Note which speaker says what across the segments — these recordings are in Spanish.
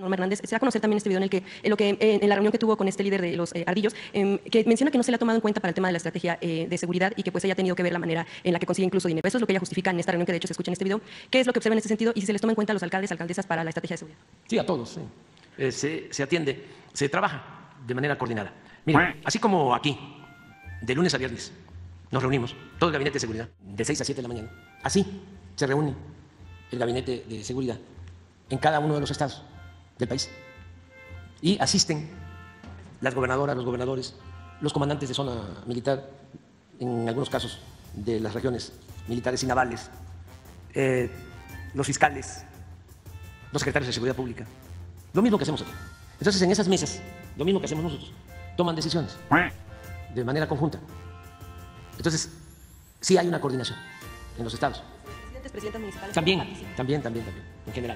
Speaker 1: Norma Hernández, se da a conocer también este video en el que, en la reunión que tuvo con este líder de los ardillos, que menciona que no se le ha tomado en cuenta para el tema de la estrategia de seguridad y que pues ella ha tenido que ver la manera en la que consigue incluso dinero. Eso es lo que ella justifica en esta reunión que de hecho se escucha en este video. ¿Qué es lo que observa en este sentido y si se les toma en cuenta a los alcaldes, alcaldesas para la estrategia de seguridad?
Speaker 2: Sí, a todos. Sí. Se atiende, se trabaja de manera coordinada. Miren, así como aquí, de lunes a viernes, nos reunimos, todo el gabinete de seguridad, de 6 a 7 de la mañana. Así se reúne el gabinete de seguridad en cada uno de los estados del país. Y asisten las gobernadoras, los gobernadores, los comandantes de zona militar, en algunos casos de las regiones militares y navales, los fiscales, los secretarios de seguridad pública. Lo mismo que hacemos aquí. Entonces, en esas mesas, lo mismo que hacemos nosotros, toman decisiones de manera conjunta. Entonces, sí hay una coordinación en los estados.
Speaker 1: Presidentes, presidentas municipales.
Speaker 2: También, en general.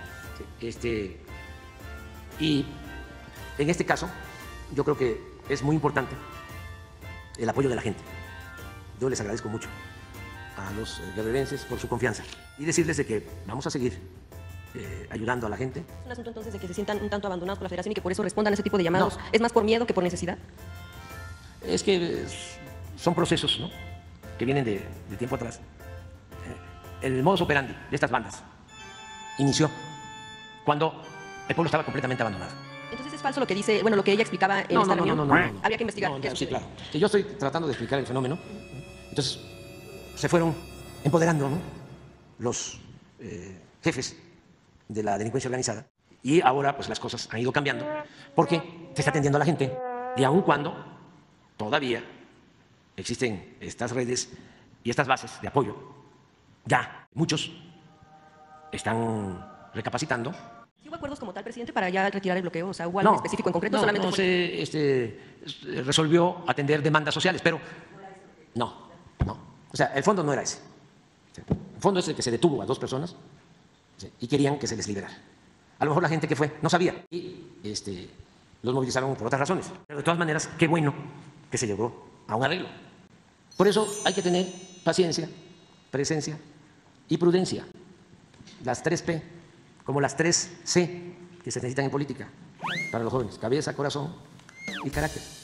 Speaker 2: Y en este caso, yo creo que es muy importante el apoyo de la gente. Yo les agradezco mucho a los guerrerenses por su confianza y decirles de que vamos a seguir ayudando a la gente.
Speaker 1: ¿Es un asunto entonces de que se sientan un tanto abandonados por la federación y que por eso respondan a ese tipo de llamados? No. ¿Es más por miedo que por necesidad?
Speaker 2: Es que son procesos, ¿no?, que vienen de tiempo atrás. El modus operandi de estas bandas inició cuando el pueblo estaba completamente abandonado.
Speaker 1: Entonces es falso lo que dice, bueno, lo que ella explicaba en esta reunión.
Speaker 2: No.
Speaker 1: Habría que investigar.
Speaker 2: Sí, claro. Que yo estoy tratando de explicar el fenómeno. Entonces se fueron empoderando, ¿no?, los jefes de la delincuencia organizada y ahora pues las cosas han ido cambiando porque se está atendiendo a la gente y aun cuando todavía existen estas redes y estas bases de apoyo, ya muchos están recapacitando.
Speaker 1: ¿Sí hubo acuerdos como tal, presidente, para ya retirar el bloqueo? O sea, ¿hubo algo en específico en concreto?
Speaker 2: No, se resolvió atender demandas sociales, pero no. O sea, el fondo no era ese. El fondo es el que se detuvo a 2 personas y querían que se les liberara. A lo mejor la gente que fue no sabía y los movilizaron por otras razones. Pero de todas maneras, qué bueno que se llegó a un arreglo. Por eso hay que tener paciencia, presencia y prudencia. Las 3P, como las 3C que se necesitan en política para los jóvenes: cabeza, corazón y carácter.